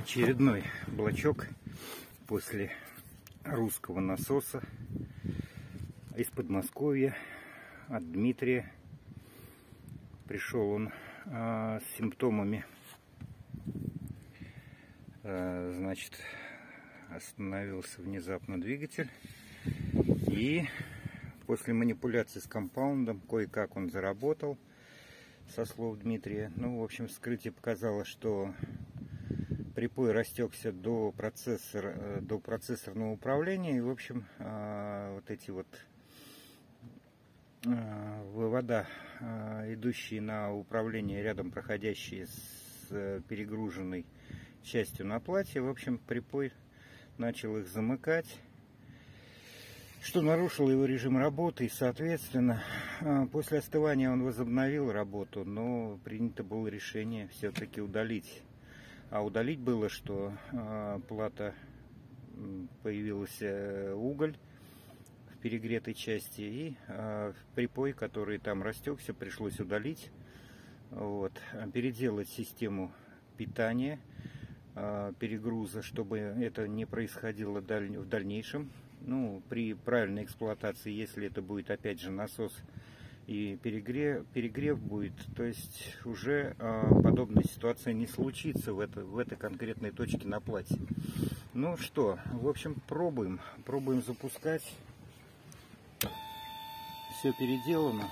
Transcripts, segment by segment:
Очередной блочок после русского насоса из Подмосковья от Дмитрия. Пришел он с симптомами. Значит, остановился внезапно двигатель, и после манипуляции с компаундом кое-как он заработал, со слов Дмитрия. Ну, в общем, вскрытие показало, что припой растекся до процессорного управления, и, в общем, вот эти вот вывода, идущие на управление, рядом проходящие с перегруженной частью на плате, в общем, припой начал их замыкать, что нарушило его режим работы, и, соответственно, после остывания он возобновил работу, но принято было решение все-таки удалить. А удалить было, что плата, появился уголь в перегретой части, и припой, который там растекся, пришлось удалить, вот, переделать систему питания, перегруза, чтобы это не происходило в дальнейшем. Ну, при правильной эксплуатации, если это будет опять же насос и перегрев будет, то есть уже подобная ситуация не случится в этой конкретной точке на плате. Ну что, в общем, пробуем запускать. Все переделано.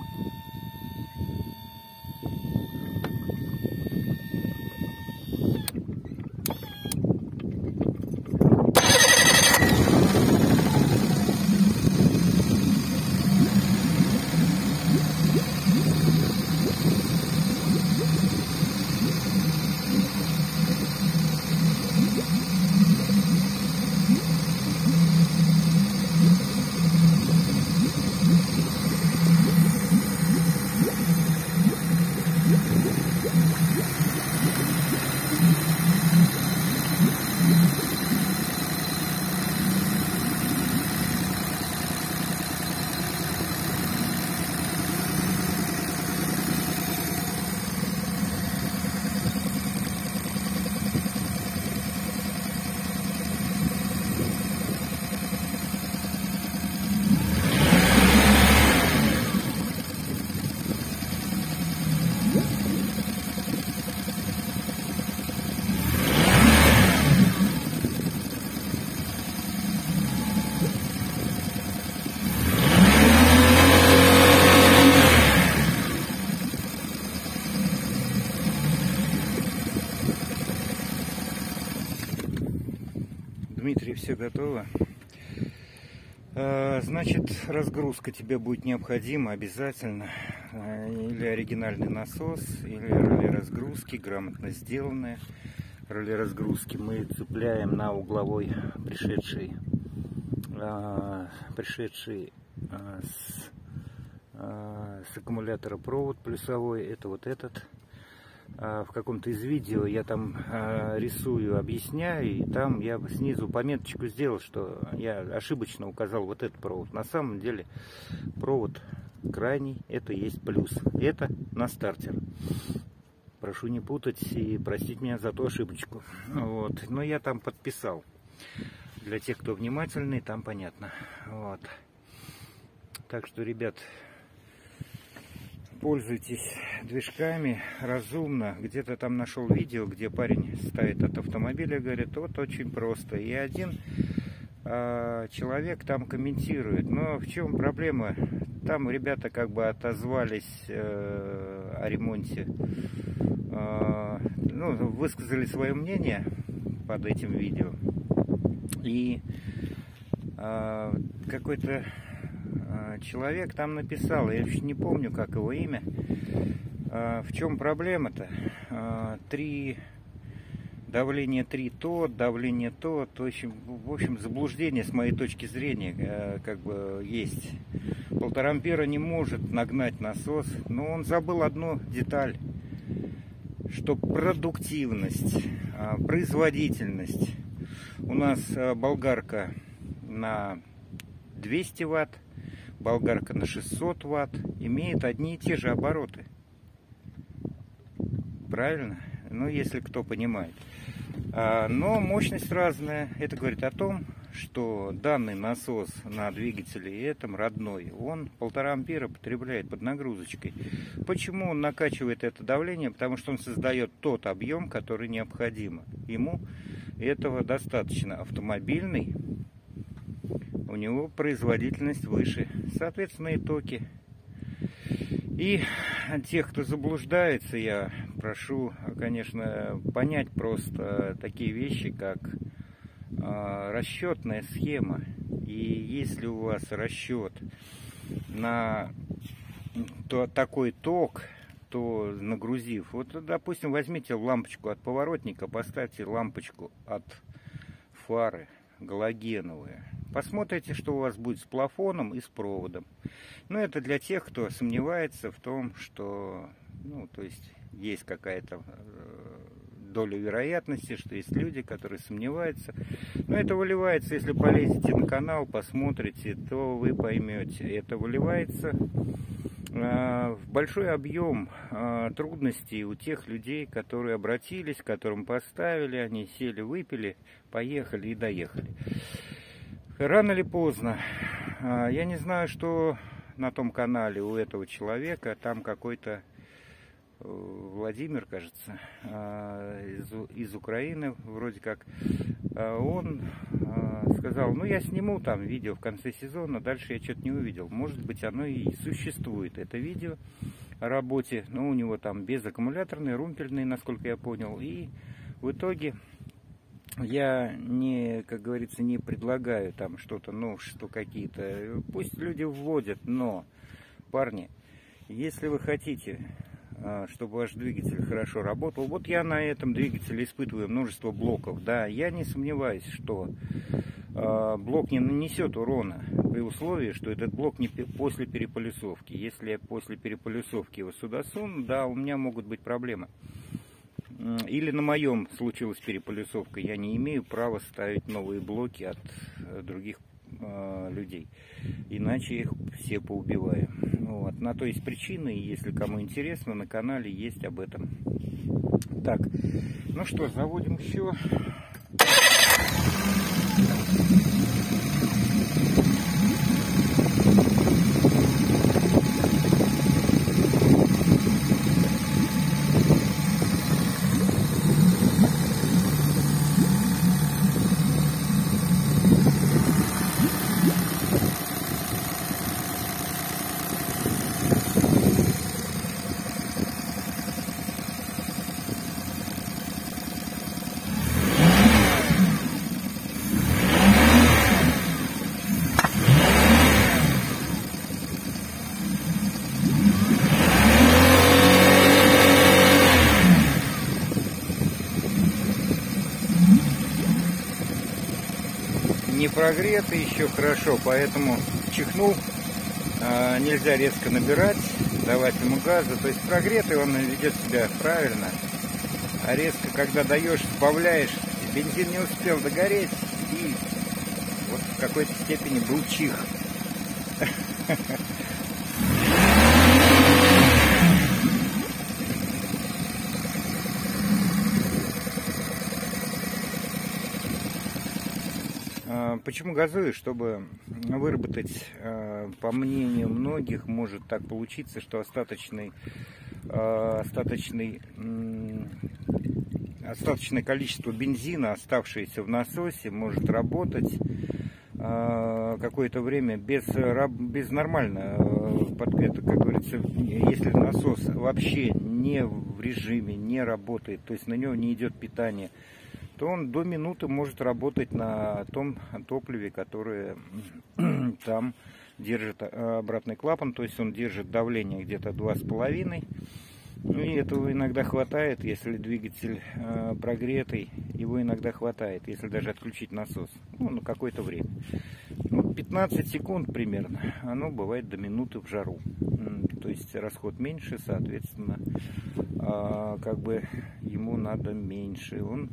Дмитрий, все готово. Значит, разгрузка тебе будет необходима обязательно. Или оригинальный насос, или реле разгрузки, грамотно сделанное. Реле разгрузки мы цепляем на угловой пришедший с аккумулятора провод плюсовой. Это вот этот. В каком-то из видео я там рисую, объясняю, и там я снизу пометочку сделал, что я ошибочно указал вот этот провод. На самом деле провод крайний, это есть плюс. Это на стартер. Прошу не путать и простить меня за ту ошибочку. Вот. Но я там подписал. Для тех, кто внимательный, там понятно. Вот. Так что, ребят, пользуйтесь движками разумно. Где-то там нашел видео, где парень ставит от автомобиля, говорит, вот очень просто. И один человек там комментирует. Но в чем проблема? Там ребята как бы отозвались о ремонте. Ну, высказали свое мнение под этим видео. И какой-то человек там написал, я еще не помню, как его имя, в чем проблема-то? Давление 3 то, давление то, в общем, заблуждение с моей точки зрения как бы есть. 1,5 ампера не может нагнать насос, но он забыл одну деталь, что продуктивность, производительность. У нас болгарка на 200 ватт, болгарка на 600 ватт имеет одни и те же обороты. Правильно? Ну, если кто понимает. Но мощность разная. Это говорит о том, что данный насос на двигателе этом родной, он 1,5 ампера потребляет под нагрузочкой. Почему он накачивает это давление? Потому что он создает тот объем, который необходимо. Ему этого достаточно. Автомобильный, у него производительность выше, соответственно, и токи. И тех, кто заблуждается, я прошу, конечно, понять просто такие вещи, как расчетная схема. И если у вас расчет на такой ток, то нагрузив, вот, допустим, возьмите лампочку от поворотника, поставьте лампочку от фары галогеновые. Посмотрите, что у вас будет с плафоном и с проводом. Но это для тех, кто сомневается в том, что, то есть какая-то доля вероятности, что есть люди, которые сомневаются. Но это выливается, если полезете на канал, посмотрите, то вы поймете. Это выливается в большой объем трудностей у тех людей, которые обратились, которым поставили, они сели, выпили, поехали и доехали. Рано или поздно, я не знаю, что на том канале у этого человека, там какой-то Владимир, кажется, из Украины, вроде как, он сказал, я сниму там видео в конце сезона, дальше я что-то не увидел. Может быть, оно и существует, это видео о работе, но у него там безаккумуляторный, румпельный, насколько я понял, и в итоге я как говорится, не предлагаю там что-то, что какие-то, пусть люди вводят, но, парни, если вы хотите, чтобы ваш двигатель хорошо работал, вот я на этом двигателе испытываю множество блоков, да, я не сомневаюсь, что блок не нанесет урона при условии, что этот блок не после переполисовки. Если я после переполисовки его сюда суну, да, у меня могут быть проблемы. Или на моем случилась переполисовка, я не имею права ставить новые блоки от других людей, иначе их все поубиваю. Вот. На то есть причины, и если кому интересно, на канале есть об этом. Так, ну что, заводим еще. Не прогретый еще хорошо, поэтому чихнул, нельзя резко набирать, давать ему газа, то есть прогретый он ведет себя правильно, а резко когда даешь, сбавляешь, бензин не успел догореть, и вот в какой-то степени был чих. Почему газую? Чтобы выработать, по мнению многих, может так получиться, что остаточное количество бензина, оставшееся в насосе, может работать какое-то время без нормально, это, как говорится, если насос вообще не в режиме, не работает, то есть на него не идет питание, то он до минуты может работать на том топливе, которое там держит обратный клапан, то есть он держит давление где-то 2,5. И этого иногда хватает, если двигатель прогретый, его иногда хватает, если даже отключить насос, на какое-то время. 15 секунд примерно, оно бывает до минуты в жару. То есть расход меньше, соответственно, как бы ему надо меньше. Он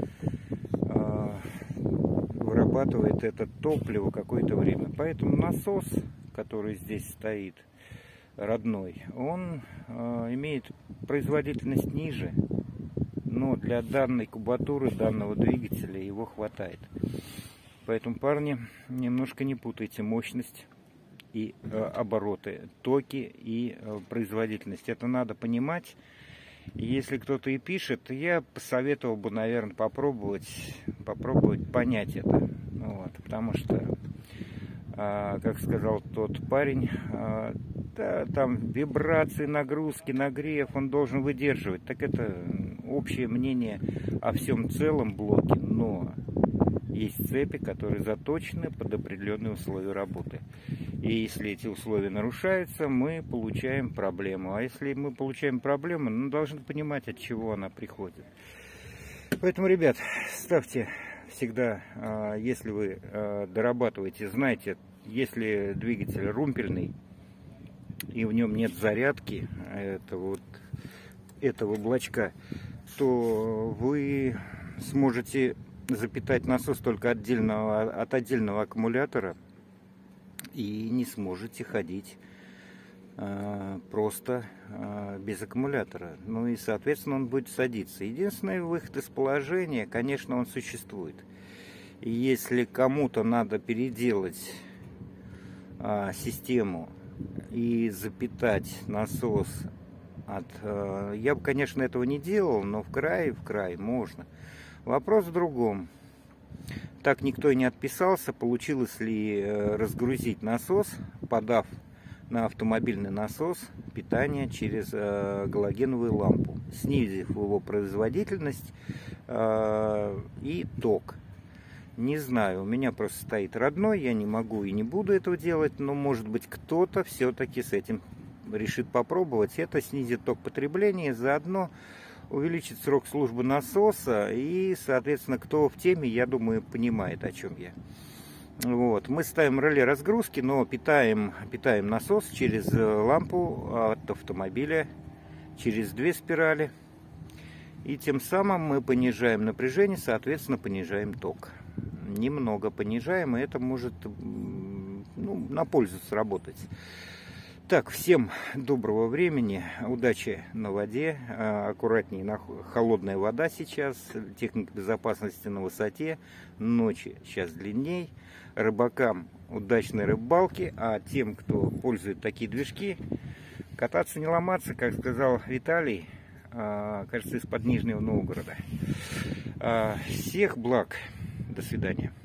вырабатывает это топливо какое-то время. Поэтому насос, который здесь стоит, родной, он имеет производительность ниже, но но для данной кубатуры, данного двигателя его хватает. Поэтому, парни, немножко не путайте мощность и обороты, токи и производительность. Это надо понимать. И если кто-то и пишет, я посоветовал бы, наверное, попробовать понять это. Вот, потому что, как сказал тот парень, да, там вибрации, нагрузки, нагрев он должен выдерживать. Так это общее мнение о всем целом блоке, но есть цепи, которые заточены под определенные условия работы. И если эти условия нарушаются, мы получаем проблему. А если мы получаем проблему, мы должны понимать, от чего она приходит. Поэтому, ребят, ставьте всегда, если вы дорабатываете, знаете, если двигатель румпельный, и в нем нет зарядки этого блочка, то вы сможете запитать насос только от отдельного аккумулятора и не сможете ходить просто без аккумулятора. Ну и, соответственно, он будет садиться. Единственный выход из положения, конечно, он существует. И если кому-то надо переделать систему и запитать насос я бы, конечно, этого не делал, но в край можно. Вопрос в другом. Так никто и не отписался, получилось ли разгрузить насос, подав на автомобильный насос питание через галогеновую лампу, снизив его производительность и ток. Не знаю, у меня просто стоит родной, я не могу и не буду этого делать, но может быть кто-то все-таки с этим решит попробовать. Это снизит ток потребления, заодно увеличит срок службы насоса, и, соответственно, кто в теме, я думаю, понимает, о чем я. Вот. Мы ставим реле разгрузки, но питаем насос через лампу от автомобиля, через 2 спирали. И тем самым мы понижаем напряжение, соответственно, понижаем ток. Немного понижаем, и это может на пользу сработать. Так, всем доброго времени, удачи на воде, аккуратнее, холодная вода сейчас, техника безопасности на высоте, ночи сейчас длинней, рыбакам удачной рыбалки, а тем, кто пользует такие движки, кататься не ломаться, как сказал Виталий, кажется, из-под Нижнего Новгорода. Всех благ, до свидания.